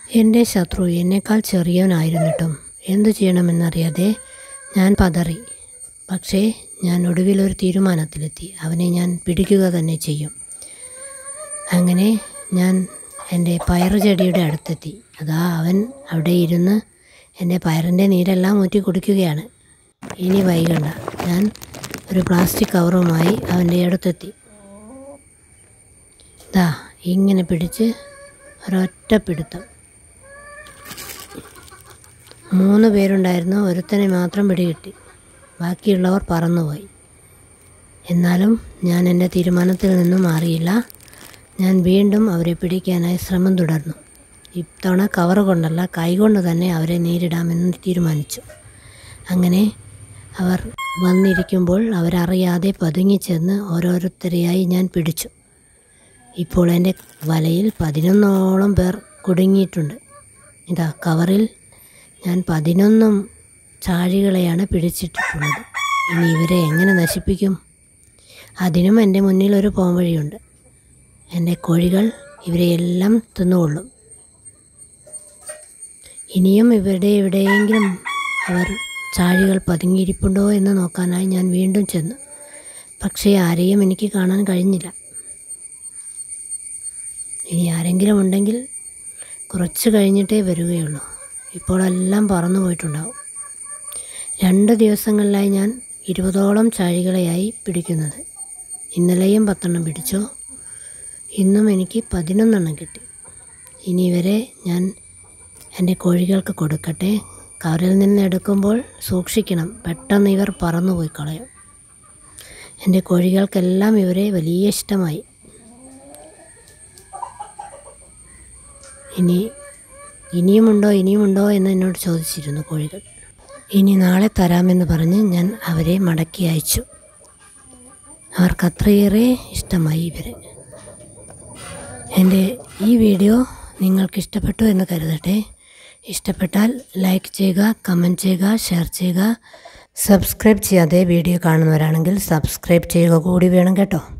എൻ്റെ ശത്രു എന്നേക്കാൾ ചെറിയവനായിരുന്നിട്ടും എന്തു ചെയ്യണമെന്നറിയാതെ ഞാൻ പതറി. പക്ഷേ ഞാൻ ഒടുവിലൊരു തീരുമാനത്തിലെത്തി. അവനെ ഞാൻ പിടിക്കുക തന്നെ ചെയ്യും. അങ്ങനെ ഞാൻ എൻ്റെ പയറുചെടിയുടെ അടുത്തെത്തി. അതാ അവൻ അവിടെ ഇരുന്ന് എൻ്റെ പയറിൻ്റെ നീരെല്ലാം ഊറ്റി കുടിക്കുകയാണ്. ഇനി വൈകണ്ട, ഞാൻ ഒരു പ്ലാസ്റ്റിക് കവറുമായി അവൻ്റെ അടുത്തെത്തി. ദാ ഇങ്ങനെ പിടിച്ച് ഒരൊറ്റ പിടുത്തം. 3 പേരുണ്ടായിരുന്നു. ഒരുത്തനെ മാത്രം പിടികിട്ടി. ബാക്കിയുള്ളവർ പറന്നുപോയി. എന്നാലും ഞാൻ എൻ്റെ തീരുമാനത്തിൽ നിന്നും മാറിയില്ല. ഞാൻ വീണ്ടും അവരെ പിടിക്കാനായി ശ്രമം തുടർന്നു. ഇത്തവണ കവർ കൊണ്ടല്ല, കൈകൊണ്ട് തന്നെ അവരെ നേരിടാമെന്ന് തീരുമാനിച്ചു. അങ്ങനെ അവർ വന്നിരിക്കുമ്പോൾ അവരറിയാതെ പതുങ്ങിച്ചെന്ന് ഓരോരുത്തരെയായി ഞാൻ പിടിച്ചു. ഇപ്പോൾ എൻ്റെ വലയിൽ 11ഓളം പേർ കുടുങ്ങിയിട്ടുണ്ട്. ഇതാ കവറിൽ ഞാൻ 11 ചാഴികളെയാണ് പിടിച്ചിട്ടിട്ടുള്ളത്. ഇനി ഇവരെ എങ്ങനെ നശിപ്പിക്കും? അതിനും എൻ്റെ മുന്നിൽ ഒരു പോംവഴിയുണ്ട്. എൻ്റെ കോഴികൾ ഇവരെയെല്ലാം തിന്നുകൊള്ളും. ഇനിയും എവിടെയെങ്കിലും അവർ ചാഴികൾ പതുങ്ങിയിരിപ്പുണ്ടോ എന്ന് നോക്കാനായി ഞാൻ വീണ്ടും ചെന്നു. പക്ഷേ ആരെയും എനിക്ക് കാണാൻ കഴിഞ്ഞില്ല. ഇനി ആരെങ്കിലും ഉണ്ടെങ്കിൽ കുറച്ച് കഴിഞ്ഞിട്ടേ വരികയുള്ളൂ. ഇപ്പോഴെല്ലാം പറന്നു പോയിട്ടുണ്ടാവും. 2 ദിവസങ്ങളിലായി ഞാൻ 20ഓളം ചാഴികളെയായി പിടിക്കുന്നത്. ഇന്നലെയും 10 പിടിച്ചു. ഇന്നും എനിക്ക് 11 കിട്ടി. ഇനി ഇവരെ ഞാൻ എൻ്റെ കോഴികൾക്ക് കൊടുക്കട്ടെ. കവറിൽ നിന്ന് എടുക്കുമ്പോൾ സൂക്ഷിക്കണം, പെട്ടെന്ന് ഇവർ പറന്നു പോയി കളയും. എൻ്റെ കോഴികൾക്കെല്ലാം ഇവരെ വലിയ ഇഷ്ടമായി. ഇനിയുമുണ്ടോ എന്ന് എന്നോട് ചോദിച്ചിരുന്നു കോഴികൾ. ഇനി നാളെ തരാമെന്ന് പറഞ്ഞ് ഞാൻ അവരെ മടക്കി അയച്ചു. അവർക്കത്രയേറെ ഇഷ്ടമായി ഇവരെ. എൻ്റെ ഈ വീഡിയോ നിങ്ങൾക്കിഷ്ടപ്പെട്ടു എന്ന് കരുതട്ടെ. ഇഷ്ടപ്പെട്ടാൽ ലൈക്ക് ചെയ്യുക, കമൻറ്റ് ചെയ്യുക, ഷെയർ ചെയ്യുക. സബ്സ്ക്രൈബ് ചെയ്യാതെ വീഡിയോ കാണുന്നവരാണെങ്കിൽ സബ്സ്ക്രൈബ് ചെയ്യുക കൂടി വേണം കേട്ടോ.